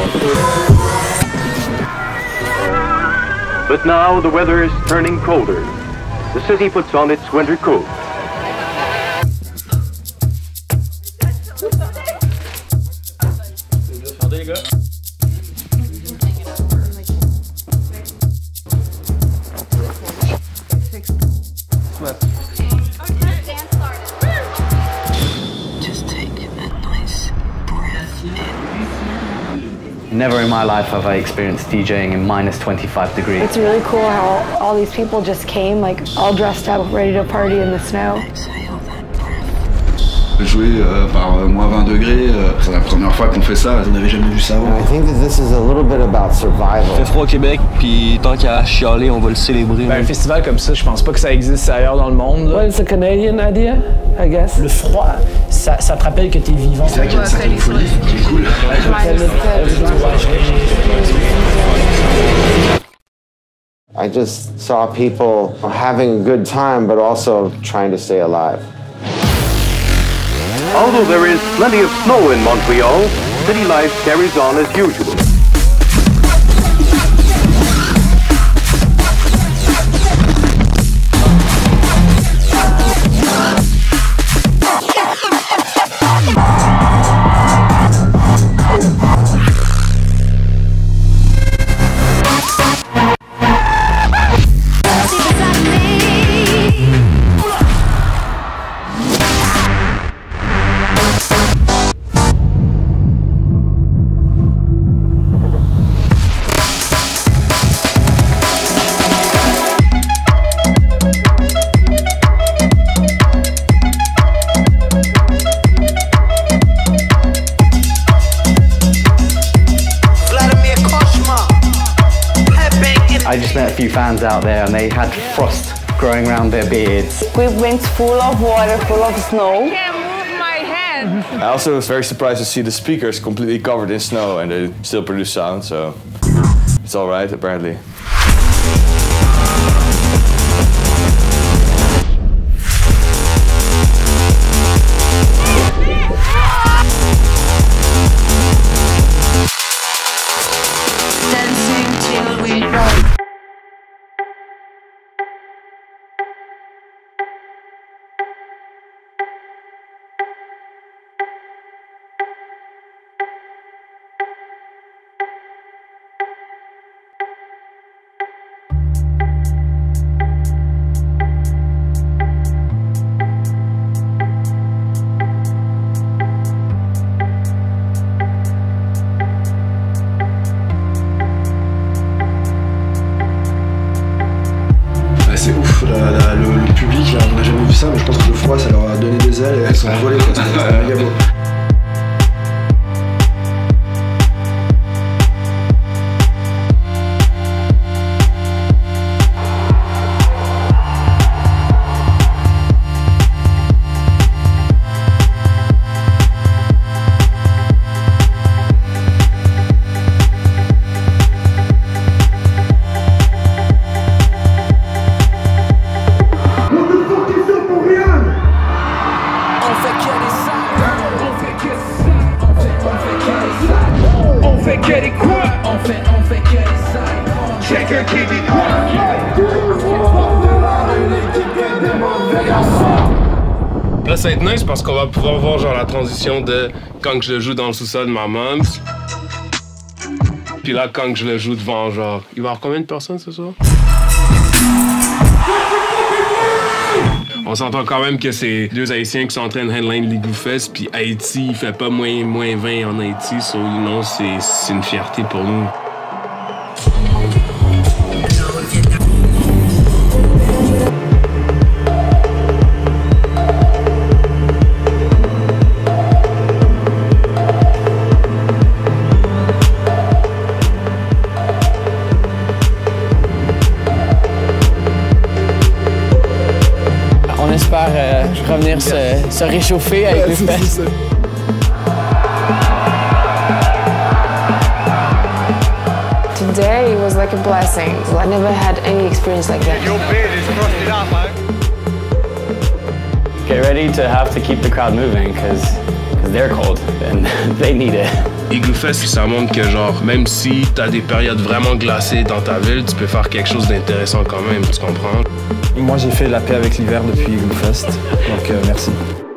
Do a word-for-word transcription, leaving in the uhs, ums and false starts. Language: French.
But now the weather is turning colder. The city puts on its winter coat. Never in my life have I experienced DJing in minus twenty-five degrees. It's really cool how all these people just came, like, all dressed up, ready to party in the snow. Jouer euh, par moins vingt degrés, euh, c'est la première fois qu'on fait ça, on n'avait jamais vu ça avant. I think that this is a little bit about survival. Il fait froid au Québec, puis tant qu'à chialer, on va le célébrer. Ben, un festival comme ça, je pense pas que ça existe ailleurs dans le monde. Well, it's a Canadian idea, I guess. Le froid, ça, ça te rappelle que t'es vivant. C'est vrai qu'il y a une certaine folie qui est cool. I just saw people having a good time, but also trying to stay alive. Although there is plenty of snow in Montreal, city life carries on as usual. I just met a few fans out there and they had frost growing around their beards. Equipment's full of water, full of snow. I can't move my head. I also was very surprised to see the speakers completely covered in snow and they still produce sound, so it's all right apparently. C'est ouf, la, la, le, le public, là, on n'a jamais vu ça, mais je pense que le froid, ça leur a donné des ailes et elles sont envolées, c'était méga beau. Là, ça va être nice parce qu'on va pouvoir voir genre la transition de quand je le joue dans le sous-sol de ma mom. Puis là, quand je le joue devant, genre, il va y avoir combien de personnes ce soir? On s'entend quand même que c'est deux Haïtiens qui sont en train de headline les Goofest, puis Haïti, il fait pas moins, moins vingt en Haïti, so, you know, c'est une fierté pour nous. On espère euh, revenir se, se réchauffer avec les fêtes. Today was like a blessing. I never had any experience like that. Your beard is crusted out, man. Get ready to have to keep the crowd moving because they're cold and they need it. Igloo Fest, ça montre que genre, même si t'as des périodes vraiment glacées dans ta ville, tu peux faire quelque chose d'intéressant quand même, tu comprends? Moi, j'ai fait la paix avec l'hiver depuis Igloo Fest, donc euh, merci.